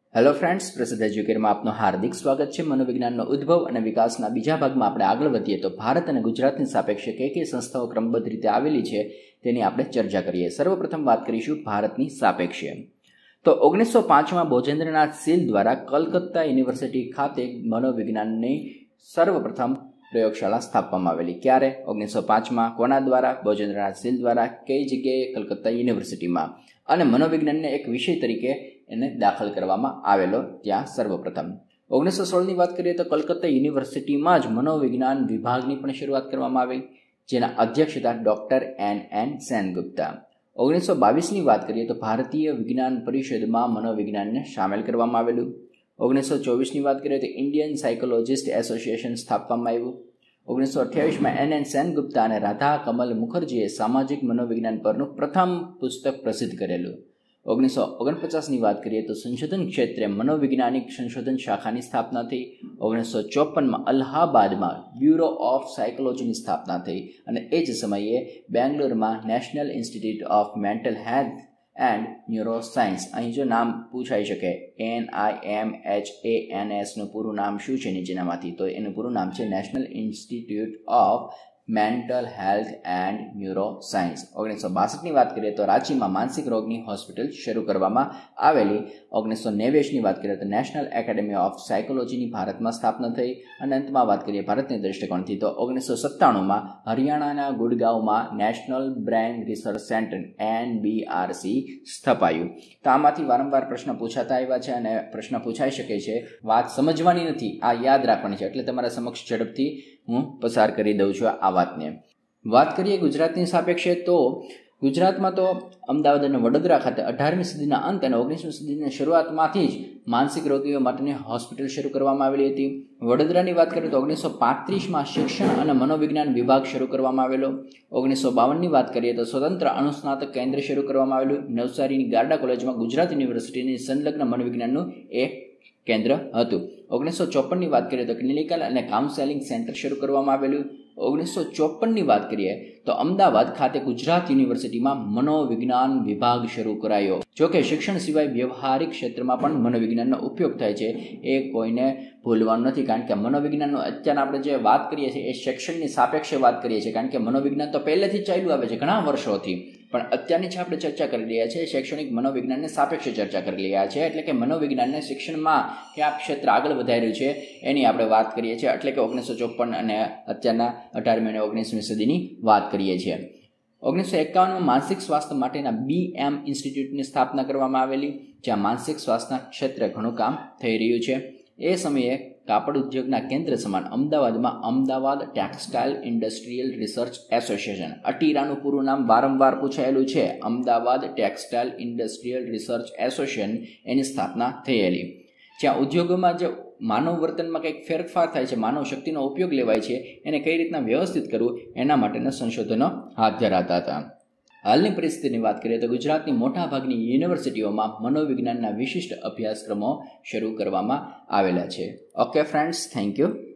Hello friends, પ્રસિદ્ધ એજ્યુકેરમાં આપનું હાર્દિક સ્વાગત છે. મનોવિજ્ઞાનનો ઉદ્ભવ અને વિકાસના બીજા ભાગમાં આપણે આગળ વધીએ તો ભારત અને ગુજરાતની સાપેક્ષે કઈ સંસ્થાઓ ક્રમબદ્ધ રીતે આવેલી છે તેની આપણે ચર્ચા કરીએ. સર્વપ્રથમ વાત કરીશું ભારતની સાપેક્ષે. તો 1905માં ભોજેન્દ્રનાથ સીલ દ્વારા કલકત્તા યુનિવર્સિટી ખાતે મનોવિજ્ઞાનની સર્વપ્રથમ પ્રયોગશાળા સ્થાપવામાં આવેલી. ક્યારે? 1905માં. કોના દ્વારા? ભોજેન્દ્રનાથ સીલ દ્વારા. કઈ જગ્યાએ? કલકત્તા યુનિવર્સિટીમાં. અને મનોવિજ્ઞાનને એક વિષય તરીકે એને દાખલ કરવામાં આવેલો ત્યાં સર્વપ્રથમ. 1916ની વાત કરીએ તો કલકત્તા યુનિવર્સિટીમાં જ મનોવિજ્ઞાન વિભાગની પણ શરૂઆત કરવામાં આવી, જેના અધ્યક્ષ હતા ડૉક્ટર એન સેનગુપ્તા. 1922ની વાત કરીએ તો ભારતીય વિજ્ઞાન પરિષદમાં મનોવિજ્ઞાનને સામેલ કરવામાં આવેલું. 1924ની વાત કરીએ તો ઇન્ડિયન સાયકોલોજિસ્ટ એસોસિએશન સ્થાપવામાં આવ્યું. 1928માં એન સેનગુપ્તા અને રાધા કમલ મુખર્જીએ સામાજિક મનોવિજ્ઞાન પરનું પ્રથમ પુસ્તક પ્રસિદ્ધ કરેલું. 1949ની વાત કરીએ તો સંશોધન ક્ષેત્રે મનોવૈજ્ઞાનિક સંશોધન શાખાની સ્થાપના થઈ. 1954માં અલ્હાબાદમાં બ્યુરો ઓફ સાયકોલોજીની સ્થાપના થઈ અને એ જ સમયે બેંગ્લોરમાં national institute of mental health and neuroscience, અહીં જો નામ પૂછાઈ શકે, NIMHANS નું પૂરું નામ શું છે નીચેનામાંથી? તો એનું પૂરું નામ છે national institute of mental health and neuroscience. 1962ની વાત કરીએ તો રાંચીમાં માનસિક રોગની હોસ્પિટલ શરૂ કરવામાં આવેલી. 1989ની વાત કરીએ તો નેશનલ એકેડેમી ઓફ સાયકોલોજીની ભારતમાં સ્થાપના થઈ. અને અંતમાં વાત કરીએ ભારતની દૃષ્ટિકોણથી તો 1997માં હરિયાણાના ગુડગાંવમાં national brain research centre NBRC સ્થપાયું. તો આમાંથી વારંવાર પ્રશ્ન પૂછાતા આવ્યા છે અને પ્રશ્ન પૂછાઈ શકે છે. વાત સમજવાની નથી, આ યાદ રાખવાની છે, એટલે તમારા સમક્ષ ઝડપથી હું પસાર કરી દઉં છું આ વાતને. વાત કરીએ ગુજરાતની સાપેક્ષે તો ગુજરાતમાં તો અમદાવાદ અને વડોદરા ખાતે 18મી સદીના અંત અને 19મી સદીની શરૂઆતમાંથી જ માનસિક રોગીઓ માટેની હોસ્પિટલ શરૂ કરવામાં આવેલી હતી. વડોદરાની વાત કરીએ તો 1935માં શિક્ષણ અને મનોવિજ્ઞાન વિભાગ શરૂ કરવામાં આવેલો. 1952ની વાત કરીએ તો સ્વતંત્ર અનુસ્નાતક કેન્દ્ર શરૂ કરવામાં આવેલું. નવસારીની ગારડા કોલેજમાં ગુજરાત યુનિવર્સિટીની સંલગ્ન મનોવિજ્ઞાનનું એક કેન્દ્ર હતું. 1954ની વાત કરીએ તો ક્લિનિકલ અને કાઉન્સેલિંગ સેન્ટર શરૂ કરવામાં આવેલું. 1954ની વાત કરીએ તો અમદાવાદ ખાતે ગુજરાત યુનિવર્સિટીમાં મનોવિજ્ઞાન વિભાગ શરૂ કરાયો. જોકે શિક્ષણ સિવાય વ્યવહારિક ક્ષેત્રમાં પણ મનોવિજ્ઞાનનો ઉપયોગ થાય છે, એ કોઈને ભૂલવાનું નથી. કારણ કે મનોવિજ્ઞાનનો અત્યારે આપણે જે વાત કરીએ છીએ એ શિક્ષણની સાપેક્ષે વાત કરીએ છીએ, કારણ કે મનોવિજ્ઞાન તો પહેલેથી જ ચાલ્યું આવે છે ઘણા વર્ષોથી, પણ અત્યારની જે આપણે ચર્ચા કરી રહ્યા છીએ શૈક્ષણિક મનોવિજ્ઞાનને સાપેક્ષે ચર્ચા કરી રહ્યા છીએ. એટલે કે મનોવિજ્ઞાનને શિક્ષણમાં કયા ક્ષેત્ર આગળ વધાર્યું છે એની આપણે વાત કરીએ છીએ. એટલે કે 1954 અને અત્યારના 18મી અને 19મી સદીની વાત કરીએ છીએ. 1951માં માનસિક સ્વાસ્થ્ય માટેના BM ઇન્સ્ટિટ્યૂટની સ્થાપના કરવામાં આવેલી, જ્યાં માનસિક સ્વાસ્થ્યના ક્ષેત્રે ઘણું કામ થઈ રહ્યું છે. એ સમયે કાપડ ઉદ્યોગના કેન્દ્ર સમાન અમદાવાદમાં Ahmedabad textile industrial research association, અટીરાનું પૂરું નામ વારંવાર પૂછાયેલું છે, Ahmedabad textile industrial research association, એની સ્થાપના થયેલી. જ્યાં ઉદ્યોગોમાં જે માનવ વર્તનમાં કંઈક ફેરફાર થાય છે, માનવ શક્તિનો ઉપયોગ લેવાય છે, એને કઈ રીતના વ્યવસ્થિત કરવું એના માટેના સંશોધનો હાથ ધરાતા હતા. હાલની પરિસ્થિતિની વાત કરીએ તો ગુજરાતની મોટાભાગની યુનિવર્સિટીઓમાં મનોવિજ્ઞાનના વિશિષ્ટ અભ્યાસક્રમો શરૂ કરવામાં આવેલા છે. Okay friends, thank you.